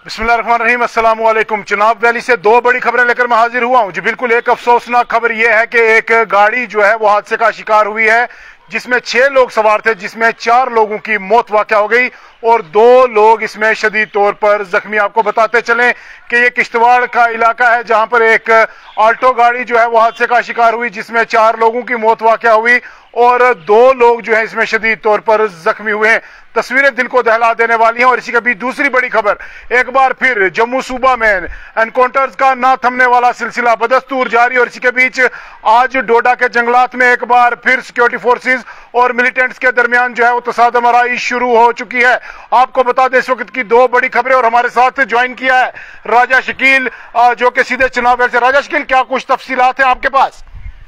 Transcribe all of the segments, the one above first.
बिस्मिल्लाहिर्रहमानिर्रहीम, अस्सलाम वालेकुम। चेनाब वैली से दो बड़ी खबरें लेकर मैं हाजिर हुआ हूं जी। बिल्कुल एक अफसोसनाक खबर यह है कि एक गाड़ी जो है वो हादसे का शिकार हुई है जिसमें 6 लोग सवार थे, जिसमें 4 लोगों की मौत वाक़या हो गई और 2 लोग इसमें शदीद तौर पर जख्मी। आपको बताते चलें कि ये किश्तवाड़ का इलाका है जहां पर एक आल्टो गाड़ी जो है वो हादसे का शिकार हुई जिसमें 4 लोगों की मौत वाक़या हुई और 2 लोग जो है इसमें शदीद तौर पर जख्मी हुए हैं। तस्वीरें दिल को दहला देने वाली हैं। और इसी के बीच दूसरी बड़ी खबर, एक बार फिर जम्मू सूबा में एनकाउंटर्स का ना थमने वाला सिलसिला बदस्तूर जारी। और इसी के बीच आज डोडा के जंगलात में एक बार फिर सिक्योरिटी फोर्सेस और मिलिटेंट्स के दरमियान जो है वो तसादम आराई शुरू हो चुकी है। आपको बता दें इस वक्त की 2 बड़ी खबरें और हमारे साथ ज्वाइन किया है राजा शकील जो कि सीधे चेनाब से। राजा शकील, क्या कुछ तफसीलात हैं आपके पास?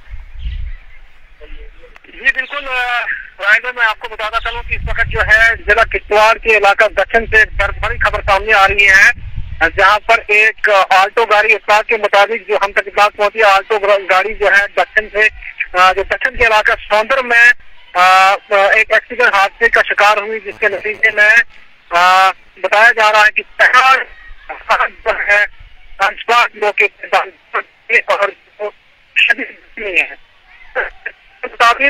जी बिल्कुल राइडर, मैं आपको बताता चलूं कि इस वक्त जो है जिला किश्तवाड़ के इलाका दक्षिण से बड़ी खबर सामने आ रही है, जहां पर एक आल्टो गाड़ी इत्तलात के मुताबिक जो हम तक इत्तलात पहुंची, आल्टो गाड़ी जो है दक्षिण से जो दक्षिण के इलाका सौंदर में एक एक्सीडेंट हादसे का शिकार हुई, जिसके नतीजे में बताया जा रहा है कि जो है मौके और शदीद नहीं है मुताबिक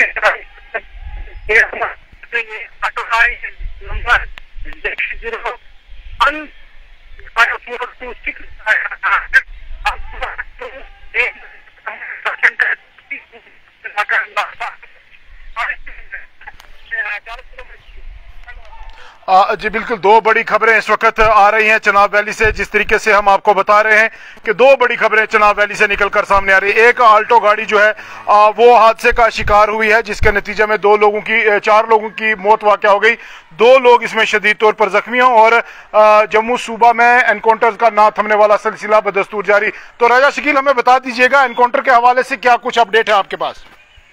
नंबर 01426 जी बिल्कुल, 2 बड़ी खबरें इस वक्त आ रही हैं चेनाब वैली से। जिस तरीके से हम आपको बता रहे हैं कि 2 बड़ी खबरें चेनाब वैली से निकलकर सामने आ रही है। एक आल्टो गाड़ी जो है वो हादसे का शिकार हुई है जिसके नतीजे में 4 लोगों की मौत वाक़या हो गई, 2 लोग इसमें शदीद तौर पर जख्मी हैं और जम्मू सूबा में एनकाउंटर्स का ना थमने वाला सिलसिला बदस्तूर जारी। तो राजा शकील, हमें बता दीजिएगा एनकाउंटर के हवाले से क्या कुछ अपडेट है आपके पास?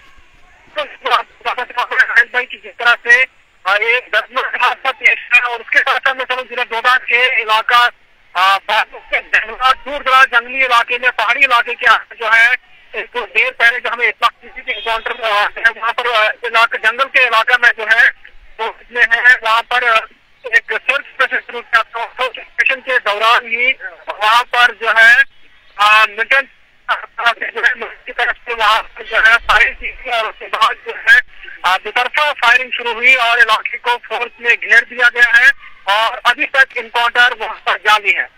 जिस तरह से एक 10 मिनट हादसा पेश है और उसके साथ साथ मैं चलूँ जिला डोडा के इलाका दूर दराज जंगली इलाके में, पहाड़ी इलाके के जो है कुछ देर पहले जो हमें एनकाउंटर वहाँ पर इलाका जंगल के इलाका में जो है वो इसमें है, वहाँ पर एक सर्च के दौरान ही वहाँ पर जो है मिलिटेंट की तरफ से वहाँ पर जो है फायरिंग की और उसके बाद जो है दुतरफा फायरिंग शुरू हुई और इलाके को फोर्स में घेर दिया गया है और अभी तक इनकाउंटर वहाँ पर जारी है।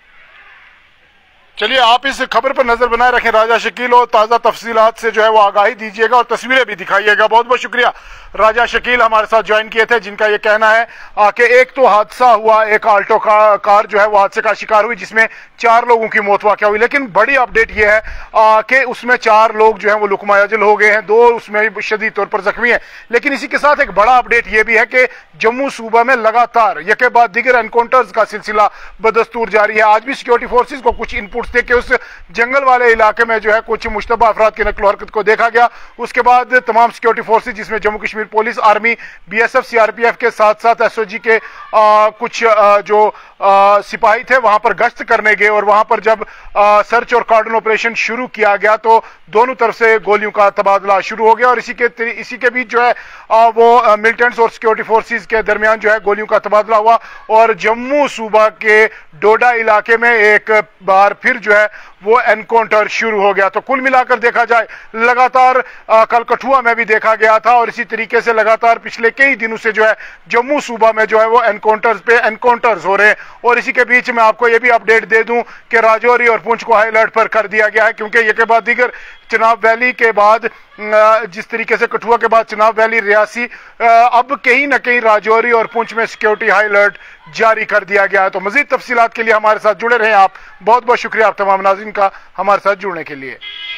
चलिए, आप इस खबर पर नजर बनाए रखें राजा शकील और ताज़ा तफसीलात से जो है वो आगाही दीजिएगा और तस्वीरें भी दिखाइएगा। बहुत बहुत शुक्रिया। राजा शकील हमारे साथ ज्वाइन किए थे, जिनका ये कहना है कि एक तो हादसा हुआ, एक आल्टो कार जो है वो हादसे का शिकार हुई जिसमें 4 लोगों की मौत वाक़या हुई, लेकिन बड़ी अपडेट ये है कि उसमें 4 लोग जो है वो लुकमायाजिल हो गए हैं, 2 उसमें शदीद तौर पर जख्मी हैं। लेकिन इसी के साथ एक बड़ा अपडेट ये भी है कि जम्मू सूबा में लगातार यके बाद दीगर एनकाउंटर्स का सिलसिला बदस्तूर जारी है। आज भी सिक्योरिटी फोर्सेज को कुछ इनपुट्स थे कि उस जंगल वाले इलाके में जो है कुछ मुश्तबा अफराद की नकलो हरकत को देखा गया। उसके बाद तमाम सिक्योरिटी फोर्सेज जिसमें Jammu Kashmir police, army, BSF, CRPF के साथ साथ एसओजी के कुछ जो सिपाही थे वहां पर गश्त करने गए और वहां पर जब सर्च और कार्डन ऑपरेशन शुरू किया गया तो दोनों तरफ से गोलियों का तबादला शुरू हो गया और इसी के बीच जो है वो मिलिटेंट्स और सिक्योरिटी फोर्सेस के दरमियान जो है गोलियों का तबादला हुआ और जम्मू सूबा के डोडा इलाके में एक बार फिर जो है वो एनकाउंटर शुरू हो गया। तो कुल मिलाकर देखा जाए लगातार कल कठुआ में भी देखा गया था और इसी तरीके से लगातार पिछले कई दिनों से जो है जम्मू सूबा में जो है वो एनकाउंटर्स हो रहे हैं। और इसी के बीच में आपको ये भी अपडेट दे दूं कि राजौरी और पुंछ को हाई अलर्ट पर कर दिया गया है, क्योंकि ये के बाद दीगर चेनाब वैली के बाद जिस तरीके से कठुआ के बाद चेनाब वैली, रियासी, अब कहीं ना कहीं राजौरी और पुंछ में सिक्योरिटी हाई अलर्ट जारी कर दिया गया है। तो मजीद तफसीलात के लिए हमारे साथ जुड़े रहें आप। बहुत बहुत शुक्रिया आप तमाम नाज़रीन का हमारे साथ जुड़ने के लिए।